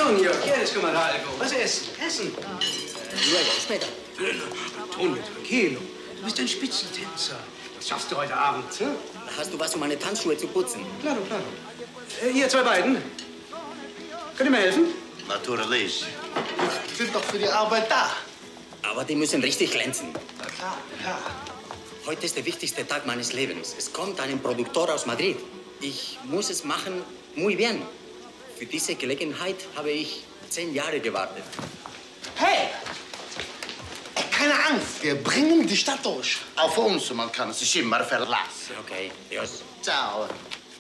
Antonio, ¿quieres comer algo? Was essen? Essen. Luego, später. Antonio, tranquilo. Du bist ein Spitzentänzer. Das schaffst du heute Abend, hm? Hast du was, um meine Tanzschuhe zu putzen? Claro, claro. Ihr zwei beiden. Könnt ihr mir helfen? Natürlich. Sind doch für die Arbeit da. Aber die müssen richtig glänzen. Na klar, klar. Heute ist der wichtigste Tag meines Lebens. Es kommt ein Produktor aus Madrid. Ich muss es machen muy bien. Für diese Gelegenheit habe ich 10 Jahre gewartet. Hey! Keine Angst, wir bringen die Stadt durch. Auf uns, man kann sich immer verlassen. Okay, Dios. Ciao.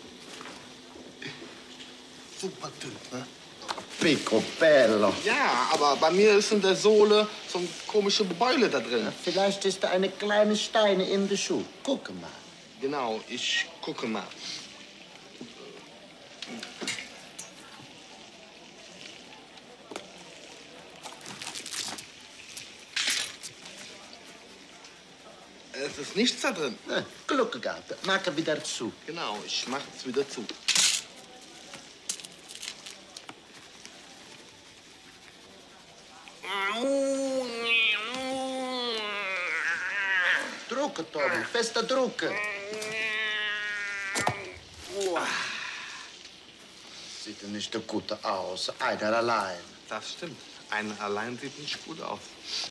Super dünn, ne? Picobello. Ja, aber bei mir ist in der Sohle so eine komische Beule da drin. Vielleicht ist da eine kleine Steine in der Schuh. Guck mal. Genau, ich gucke mal. Es ist nichts da drin. Glück gehabt. Mach wieder zu. Genau, ich mache es wieder zu. Drucke, Tommy. Fester drucke. Sieht ja nicht so gut aus. Einer allein. Das stimmt. Einer allein sieht nicht gut aus.